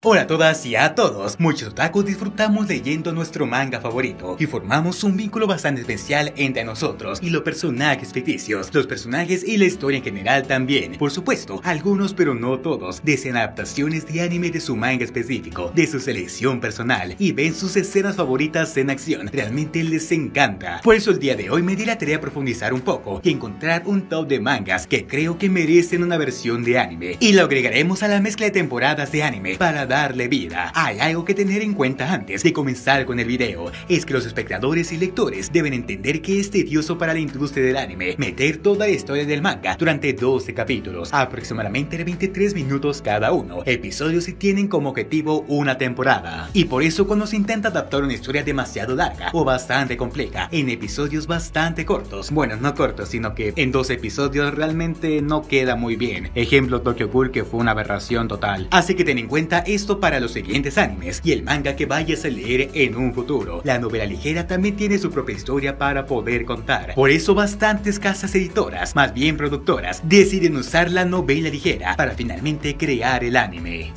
Hola a todas y a todos, muchos otakus disfrutamos leyendo nuestro manga favorito y formamos un vínculo bastante especial entre nosotros y los personajes ficticios, los personajes y la historia en general también. Por supuesto, algunos pero no todos desean adaptaciones de anime de su manga específico, de su selección personal y ven sus escenas favoritas en acción, realmente les encanta. Por eso el día de hoy me di la tarea de profundizar un poco y encontrar un top de mangas que creo que merecen una versión de anime y lo agregaremos a la mezcla de temporadas de anime para darle vida. Hay algo que tener en cuenta antes de comenzar con el video, es que los espectadores y lectores deben entender que es tedioso para la industria del anime meter toda la historia del manga durante 12 capítulos, aproximadamente de 23 minutos cada uno, episodios y tienen como objetivo una temporada. Y por eso cuando se intenta adaptar una historia demasiado larga o bastante compleja en episodios bastante cortos, bueno, no cortos, sino que en 2 episodios realmente no queda muy bien. Ejemplo Tokyo Ghoul, que fue una aberración total. Así que ten en cuenta esto para los siguientes animes y el manga que vayas a leer en un futuro. La novela ligera también tiene su propia historia para poder contar. Por eso bastantes casas editoras, más bien productoras, deciden usar la novela ligera para finalmente crear el anime.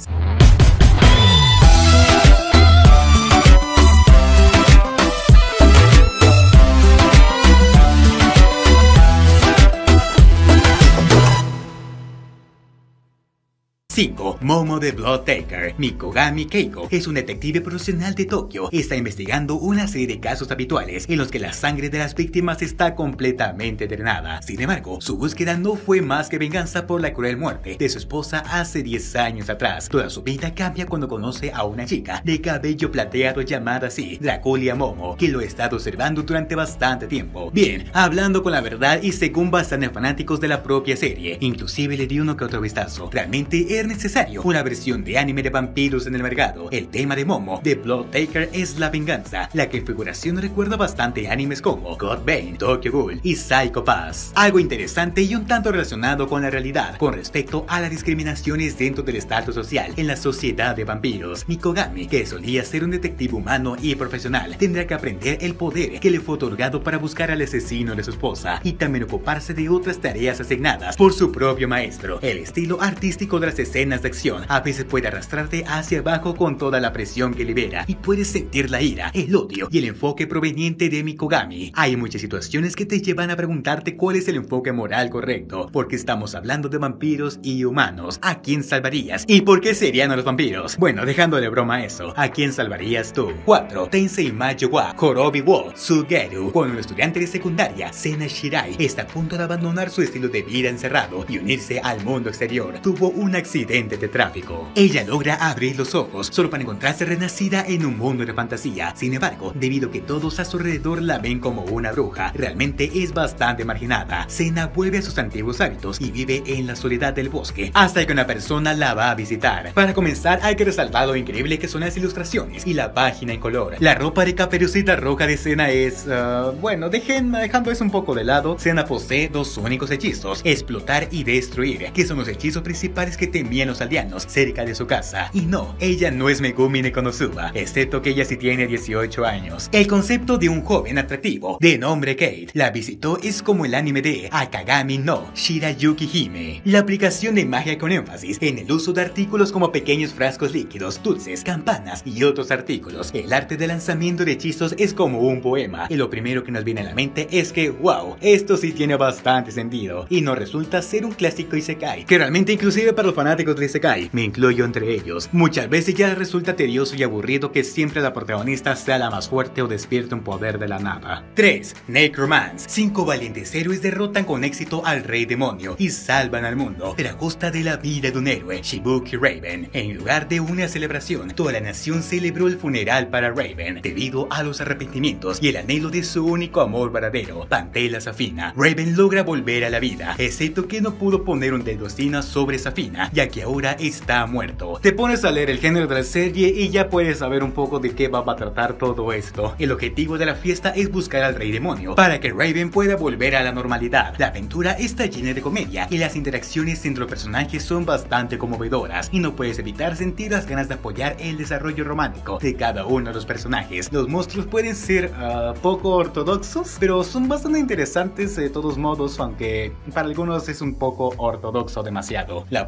5. Momo the Blood Taker. Mikogami Keiko es un detective profesional de Tokio. Está investigando una serie de casos habituales en los que la sangre de las víctimas está completamente drenada. Sin embargo, su búsqueda no fue más que venganza por la cruel muerte de su esposa hace 10 años atrás. Toda su vida cambia cuando conoce a una chica de cabello plateado llamada así, Draculia Momo, que lo ha estado observando durante bastante tiempo. Bien, hablando con la verdad y según bastantes fanáticos de la propia serie, inclusive le di uno que otro vistazo, realmente es necesario una versión de anime de vampiros en el mercado. El tema de Momo de Blood Taker es la venganza. La configuración recuerda bastante animes como Godbane, Tokyo Ghoul y Psycho Pass. Algo interesante y un tanto relacionado con la realidad con respecto a las discriminaciones dentro del estatus social en la sociedad de vampiros. Mikogami, que solía ser un detective humano y profesional, tendrá que aprender el poder que le fue otorgado para buscar al asesino de su esposa y también ocuparse de otras tareas asignadas por su propio maestro. El estilo artístico de las escenas de acción a veces puede arrastrarte hacia abajo con toda la presión que libera y puedes sentir la ira, el odio y el enfoque proveniente de Mikogami. Hay muchas situaciones que te llevan a preguntarte cuál es el enfoque moral correcto, porque estamos hablando de vampiros y humanos. ¿A quién salvarías? ¿Y por qué serían los vampiros? Bueno, dejando de broma eso, ¿a quién salvarías tú? 4. Tensei Majo wa Korobi wo Sugeru. Cuando un estudiante de secundaria, Sena Shirai, está a punto de abandonar su estilo de vida encerrado y unirse al mundo exterior, tuvo un accidente de tráfico. Ella logra abrir los ojos solo para encontrarse renacida en un mundo de fantasía. Sin embargo, debido a que todos a su alrededor la ven como una bruja, realmente es bastante marginada. Sena vuelve a sus antiguos hábitos y vive en la soledad del bosque hasta que una persona la va a visitar. Para comenzar, hay que resaltar lo increíble que son las ilustraciones y la página en color. La ropa de Caperucita Roja de Sena es... bueno, dejando eso un poco de lado, Sena posee 2 únicos hechizos: explotar y destruir, que son los hechizos principales que te envían los aldeanos cerca de su casa. Y no, ella no es Megumi Nekonosuba, excepto que ella sí tiene 18 años. El concepto de un joven atractivo de nombre Kate la visitó es como el anime de Akagami no Shirayuki Hime. La aplicación de magia con énfasis en el uso de artículos como pequeños frascos líquidos, dulces, campanas y otros artículos. El arte de lanzamiento de hechizos es como un poema y lo primero que nos viene a la mente es que wow, esto sí tiene bastante sentido y no resulta ser un clásico isekai, que realmente inclusive para los fanáticos de isekai, me incluyo entre ellos, muchas veces ya resulta tedioso y aburrido que siempre la protagonista sea la más fuerte o despierte un poder de la nada. 3. Necromance. 5 valientes héroes derrotan con éxito al rey demonio y salvan al mundo, pero a costa de la vida de un héroe, Shibuki Raven. En lugar de una celebración, toda la nación celebró el funeral para Raven, debido a los arrepentimientos y el anhelo de su único amor verdadero, Pantela Safina. Raven logra volver a la vida, excepto que no pudo poner un dedo encima sobre Safina, ya que ahora está muerto. Te pones a leer el género de la serie y ya puedes saber un poco de qué va a tratar todo esto. El objetivo de la fiesta es buscar al rey demonio para que Raven pueda volver a la normalidad. La aventura está llena de comedia y las interacciones entre los personajes son bastante conmovedoras y no puedes evitar sentir las ganas de apoyar el desarrollo romántico de cada uno de los personajes. Los monstruos pueden ser poco ortodoxos, pero son bastante interesantes de todos modos, aunque para algunos es un poco ortodoxo demasiado. La parte más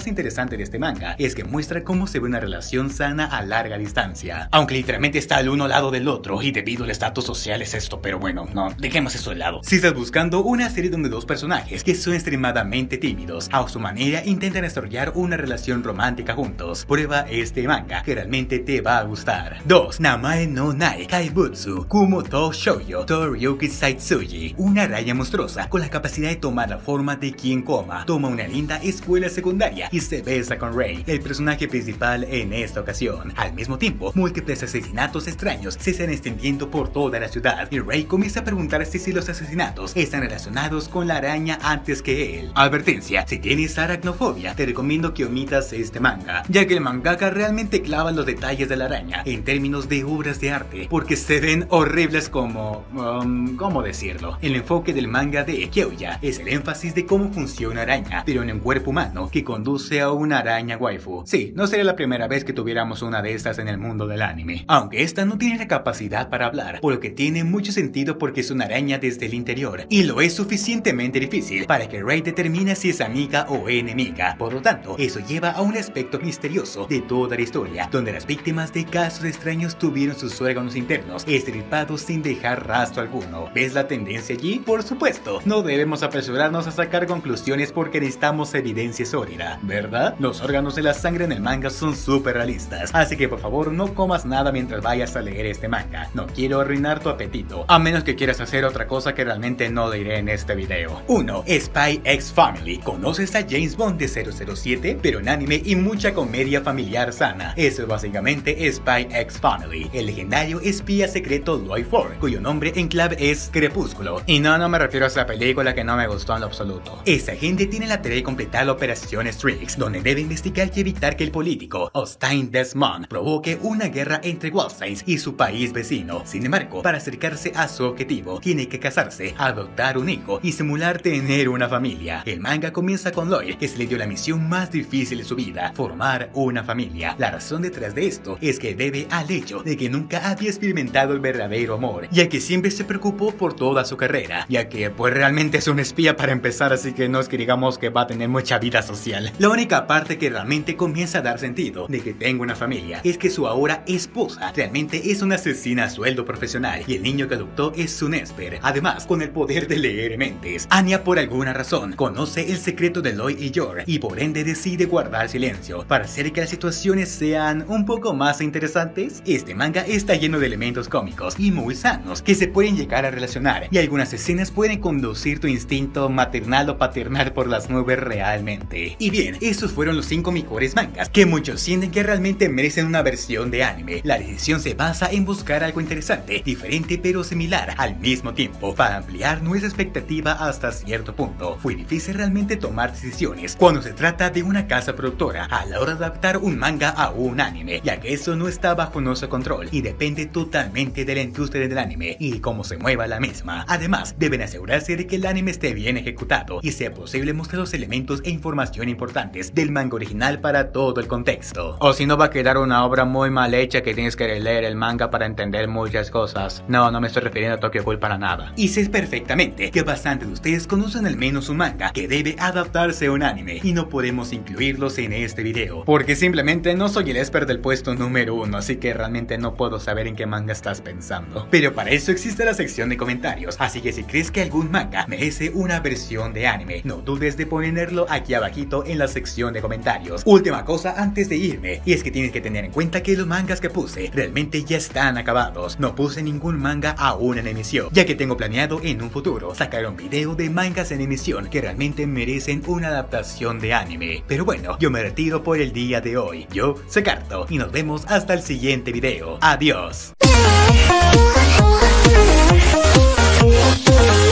interesante de este manga es que muestra cómo se ve una relación sana a larga distancia, aunque literalmente está al uno al lado del otro y debido al estatus social es esto, pero bueno, no, dejemos eso de lado. Si estás buscando una serie donde dos personajes que son extremadamente tímidos, a su manera intentan desarrollar una relación romántica juntos, prueba este manga que realmente te va a gustar. 2. Namae no Nae Kaibutsu Kumo to Shoujo Toryuki Saitsuji. Una araña monstruosa con la capacidad de tomar la forma de quien coma toma una linda escuela secundaria y se besa con Rei, el personaje principal en esta ocasión. Al mismo tiempo, múltiples asesinatos extraños se están extendiendo por toda la ciudad y Rei comienza a preguntarse si los asesinatos están relacionados con la araña antes que él. Advertencia: si tienes aracnofobia, te recomiendo que omitas este manga, ya que el mangaka realmente clava los detalles de la araña en términos de obras de arte, porque se ven horribles como... ¿cómo decirlo? El enfoque del manga de Kyoya es el énfasis de cómo funciona una araña, pero en un cuerpo humano que conduce a una araña waifu. Sí, no sería la primera vez que tuviéramos una de estas en el mundo del anime, aunque esta no tiene la capacidad para hablar, por lo que tiene mucho sentido porque es una araña desde el interior, y lo es suficientemente difícil para que Rei determine si es amiga o enemiga. Por lo tanto, eso lleva a un aspecto misterioso de toda la historia, donde las víctimas de casos extraños tuvieron sus órganos internos extirpados sin dejar rastro alguno. ¿Ves la tendencia allí? Por supuesto, no debemos apresurarnos a sacar conclusiones porque necesitamos evidencia sólida, ¿verdad? Los órganos de la sangre en el manga son súper realistas, así que por favor no comas nada mientras vayas a leer este manga. No quiero arruinar tu apetito, a menos que quieras hacer otra cosa que realmente no diré en este video. 1. Spy X Family. ¿Conoces a James Bond de 007? Pero en anime y mucha comedia familiar sana. Eso es básicamente Spy X Family, el legendario espía secreto Lloyd Ford, cuyo nombre en clave es Crepúsculo. Y no me refiero a esa película que no me gustó en lo absoluto. Esta gente tiene la tarea de completar la operación Strix, donde debe investigar y evitar que el político Austin Desmond provoque una guerra entre Wallsteins y su país vecino. Sin embargo, para acercarse a su objetivo, tiene que casarse, adoptar un hijo y simular tener una familia. El manga comienza con Lloyd, que se le dio la misión más difícil de su vida, formar una familia. La razón detrás de esto es que debe al hecho de que nunca había experimentado el verdadero amor, ya que siempre se preocupó por toda su carrera, ya que pues realmente es un espía para empezar, así que no es que digamos que va a tener mucha vida social. La única parte que realmente comienza a dar sentido de que tenga una familia es que su ahora esposa realmente es una asesina a sueldo profesional y el niño que adoptó es un esper, además con el poder de leer mentes. Anya por alguna razón conoce el secreto de Lloyd y Yor y por ende decide guardar silencio para hacer que las situaciones sean un poco más interesantes. Este manga está lleno de elementos cómicos y muy sanos que se pueden llegar a relacionar, y algunas escenas pueden conducir tu instinto maternal o paternal por las nubes realmente. Y bien, esos fueron los 5 mejores mangas que muchos sienten que realmente merecen una versión de anime. La decisión se basa en buscar algo interesante, diferente pero similar al mismo tiempo, para ampliar nuestra expectativa hasta cierto punto. Fue difícil realmente tomar decisiones cuando se trata de una casa productora a la hora de adaptar un manga a un anime, ya que eso no está bajo nuestro control y depende totalmente de la industria del anime y cómo se mueva la misma. Además, deben asegurarse de que el anime esté bien ejecutado y sea posible mostrar los elementos e información importantes del manga original para todo el contexto. O si no, va a quedar una obra muy mal hecha que tienes que leer el manga para entender muchas cosas. No me estoy refiriendo a Tokyo Ghoul para nada. Y sé perfectamente que bastantes de ustedes conocen al menos un manga que debe adaptarse a un anime y no podemos incluirlos en este video, porque simplemente no soy el expert del puesto número 1, así que realmente no puedo saber en qué manga estás pensando. Pero para eso existe la sección de comentarios, así que si crees que algún manga merece una versión de anime, no dudes de ponerlo aquí abajito en la sección de comentarios. Última cosa antes de irme, y es que tienes que tener en cuenta que los mangas que puse realmente ya están acabados. No puse ningún manga aún en emisión, ya que tengo planeado en un futuro sacar un video de mangas en emisión que realmente merecen una adaptación de anime. Pero bueno, yo me retiro por el día de hoy. Yo soy Carto y nos vemos hasta el siguiente video. Adiós.